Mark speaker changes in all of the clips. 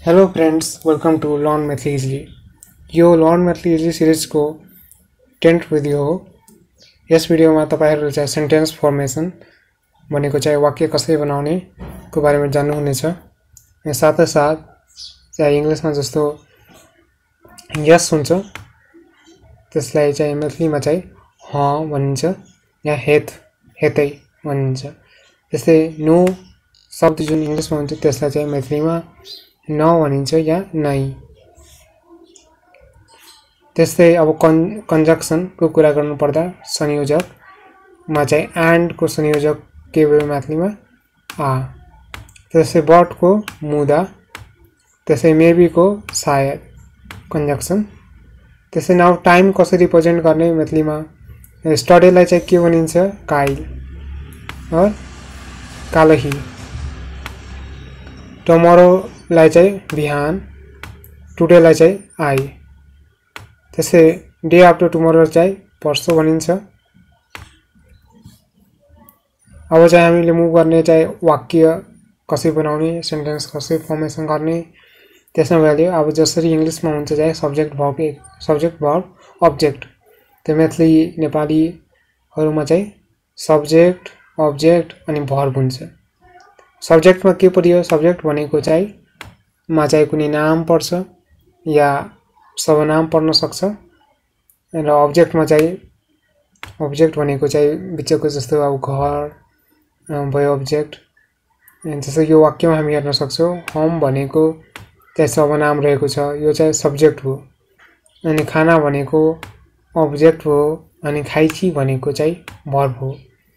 Speaker 1: Hello friends, welcome to learn math easily. यो learn math easily सिरिजको 10th video हो। यस भिडियोमा तपाईहरुले चाहिँ सेन्टेन्स फर्मेसन भनेको चाहिँ वाक्य कसरी बनाउने को बारेमा जान्नुहुनेछ। र साथै साथ चाहिँ इंग्लिशमा जस्तो यस हुन्छ त्यसलाई चाहिँ मैथिलीमा चाहिँ ह भनिन्छ या हेतै भनिन्छ। त्यस्तै नो शब्द जुन इंग्लिशमा हुन्छ त्यसलाई चाहिँ मैथिलीमा न भनिन्छ या नै। त्यस्तै अब कन्जक्सन को कुरा गर्नु पर्दा संयोजक मा चाहिँ एन्ड को संयोजक के भयो मैथिलीमा आ। त्यस्तै बट को मुदा, त्यस्तै मेबी को सायद कन्जक्सन। त्यस्तै नाउ टाइम कसरी रिप्रेजेन्ट गर्ने मैथिलीमा स्टडी लाई चाहिँ के भनिन्छ काइल और कालही। टुमोरो लाई चाहिँ बिहान, टुडे लाई चाहिँ आई। त्यसै डे आफ्टर टुमोरो चाहिँ पर्सो भनिन्छ। अब चाहिँ हामीले मुभ गर्ने चाहिँ वाक्य कसरी बनाउने, सेन्टेन्स कसरी फर्मेसन गर्ने त्यसमा भ्याल्यु अब जसरी इंग्लिशमा हुन्छ चाहिँ सब्जेक्ट वर्ब अब्जेक्ट। त्यो मैथिली नेपालीहरुमा चाहिँ सब्जेक्ट अब्जेक्ट अनि भर्ब हुन्छ। सब्जेक्टमा के पर्यो, सब्जेक्ट भनेको चाहिँ मा चाहिँ कुनै नाम पर्छ या सर्वनाम पर्न सक्छ र अब्जेक्टमा चाहिँ अब्जेक्ट भनेको चाहिँ बिचको जस्तो अब घर भयो अब्जेक्ट। जस्तो यो वाक्यमा हामी हेर्न सक्छौं होम भनेको चाहिँ सर्वनाम रहेको छ, यो चाहिँ सब्जेक्ट हो। अनि खाना भनेको अब्जेक्ट हो अनि खाइछि भनेको चाहिँ भर्ब हो।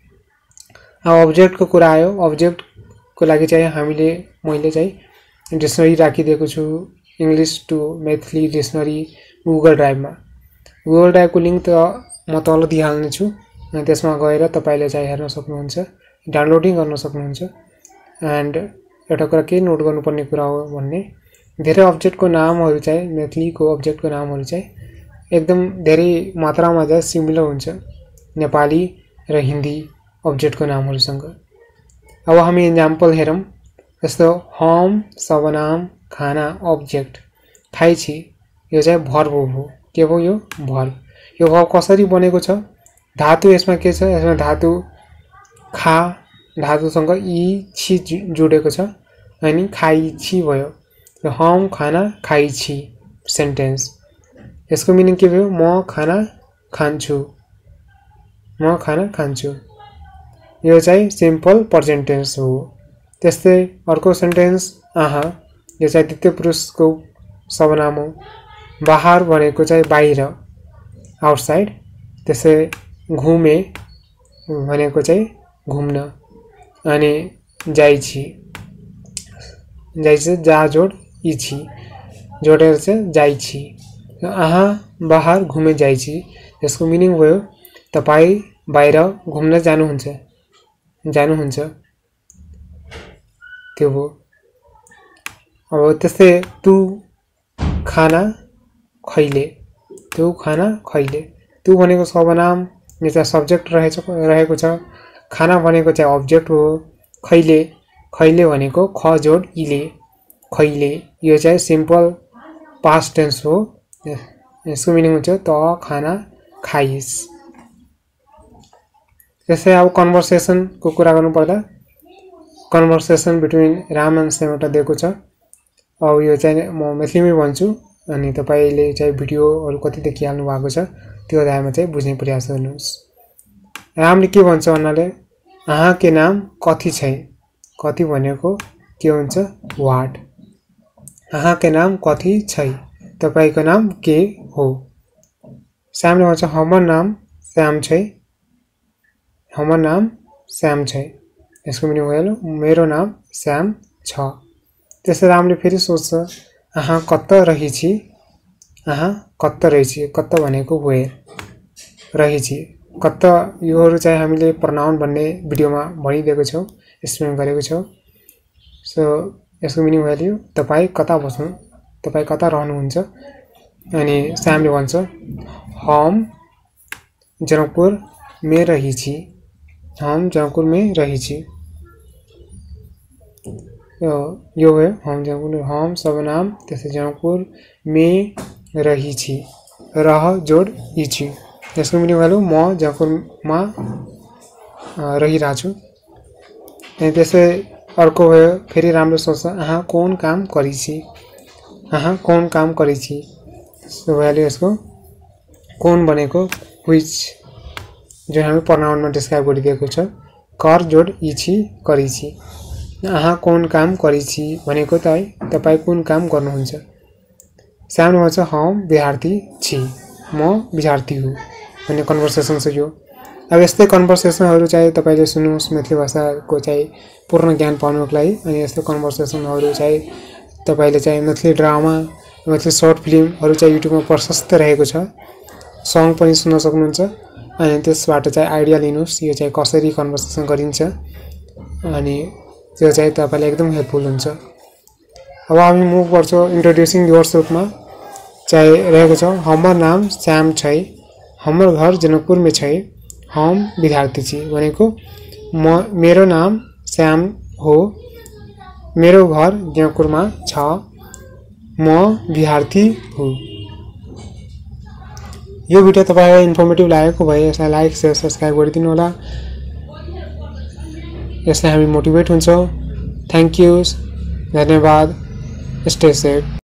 Speaker 1: अब अब्जेक्ट को कुरा आयो, अब्जेक्ट को लागि चाहिँ मैले चाहिँ डिक्सनरी राखिदिएको छु English to Maithili dictionary Google ड्राइभमा। गुगल ड्राइभ को लिंक त म तल दिइहाल्ने छु, त्यसमा गएर तपाईले चाहिँ हेर्न सक्नुहुन्छ, डाउनलोडिङ गर्न सक्नुहुन्छ। एन्ड एउटा कुरा के नोट गर्नुपर्ने कुरा हो भन्ने धेरै अब्जेक्ट को नामहरु चाहिँ मैथिली को अब्जेक्ट को नामहरु चाहिँ एकदम धेरै मात्रामा चाहिँ सिमिलर हुन्छ नेपाली र हिन्दी अब्जेक्ट को नामहरुसँग। अब हामी एक्जाम्पल हेरौं। जस्तो होम सर्वनाम, खाना अब्जेक्ट, खाइछि यो चाहिँ भर्ब हो। के हो यो भर्ब। यो भर्ब कसरी बनेको छ, धातु यसमा के छ, यसमा धातु खा धातुसँग इ छि जोडेको छ अनि खाइछि भयो। र होम खाना खाइछि सेन्टेन्स। यसको मिनिङ के भयो, म खाना खान्छु, म खाना खान्छु। यो चाहिँ सिम्पल प्रेजेन्ट टेन्स हो। त्यस्तै अर्को सेन्टेन्स आहा, यो चाहिँ द्वितीय पुरुषको सर्वनाम हो। बाहर भनेको चाहिँ बाहिर आउटसाइड। त्यसै घुमे भनेको चाहिँ घुम्न अनि जाइछि, जाइछि जा जोड इछि जोडेर चाहिँ जाइछि। आहा बाहर घुमे जाइछि, यसको मिनिङ भयो तपाई बाहिर घुम्न जानुहुन्छ त्यो हो। अब त्यस्तै तू खाना खैले, तू खाना खैले। तू भनेको सर्वनाम, यो चाहिँ सब्जेक्ट रहेको छ। खाना भनेको चाहिँ अब्जेक्ट हो। खैले भनेको ख जोड इले खैले, यो चाहिँ सिम्पल पास्ट टेन्स हो। यसको मिनिङ हुन्छ त खाना खाइस्। त्यसै अब कन्भर्सेसन को कुरा गर्नु पर्दा conversation between Ram and Shyam एउटा दिएको छ। अब यो चाहिँ म मैथिलीमै भन्छु अनि तपाईले चाहिँ भिडियोहरु कति देखिहाल्नु भएको छ त्यो आधारमा चाहिँ बुझ्ने प्रयास गर्नुहोस्। रामले के भन्छ भन्नाले आहा के नाम कथि छै। कथि भनेको के हुन्छ व्हाट। आहा के नाम कथि छै, तपाईको नाम के हो। श्यामले भन्छ हमर नाम श्याम छै, हमर नाम श्याम छै। यसको मिनिङ भयो मेरो नाम श्याम छ। त्यसै रामले फेरि सोच्छ आहा कत्त रहिछि, आहा कत्त रहिछि, कत्त भनेको वेयर, रहिछि कत्त, योहरु चाहिँ हामीले प्रनाउन भन्ने भिडियोमा भनिदिएको छौं, एक्सप्लेन गरेको छौं। सो यसको मिनिङ भयो तपाई कता बस्नु, तपाई कता रहनुहुन्छ। अनि श्यामले भन्छ हम जनकपुर में रहिछि, हम जनकपुर में रहिछि। यो भयो हम जनकपुर हम सर्वनाम त्यसै जनकपुर मे रहिछि रह जोड इछि यसको मिनिङ भ्यालु म जनकपुरमा रहिरहेको छु। अनि त्यसै अर्को भयो फेरि राम्रो सोच्छ आहा कौन काम गरिछि आहा कौन काम गरिछि सो भ्यालु यसको कौन भनेको व्हिच जुन हामी प्रनाउनमा डिस्क्राइब गरिदिएको छ कर जोड इछि गरिछि। आहा कौन काम गरिछि भनेको तपाई कुन काम गर्नुहुन्छ। सामने भन्छ हम विद्यार्थी छि म विद्यार्थी हुँ भन्ने कन्भर्सेसन छ यो। अब यस्तै कन्भर्सेसनहरू चाहिँ तपाईले सुन्नुहोस् मैथिली भाषाको चाहिँ पूर्ण ज्ञान पाउनको लागि। अनि यस्तो कन्भर्सेसनहरू चाहिँ तपाईले चाहिँ मैथिली ड्रामा मैथिली सर्ट फिल्महरू चाहिँ युट्युबमा प्रशस्त रहेको छ। सङ पनि सुन्न सक्नुहुन्छ अनि त्यसबाट चाहिँ आइडिया लिनुहोस् यो चाहिँ कसरी कन्भर्सेसन गरिन्छ अनि त्यो चाहिँ तपाईलाई एकदम हेल्पफुल हुन्छ। अब हामी मुभ गर्छौं इन्ट्रोड्युसिङ योरसेल्फमा चाहिँ रहेको छ हाम्रो नाम श्याम छै हाम्रो घर जनकपुरमा छै हम विद्यार्थी छि भनेको मेरो नाम श्याम हो मेरो घर जनकपुरमा छ म विद्यार्थी हुँ। यो भिडियो तपाईलाई इन्फर्मेटिभ लागेको भए यसलाई लाइक शेयर सब्स्क्राइब गरिदिनु होला। यसले हामी मोटिभेट हुन्छौं। थ्यांक यू धन्यवाद स्टे सेफ।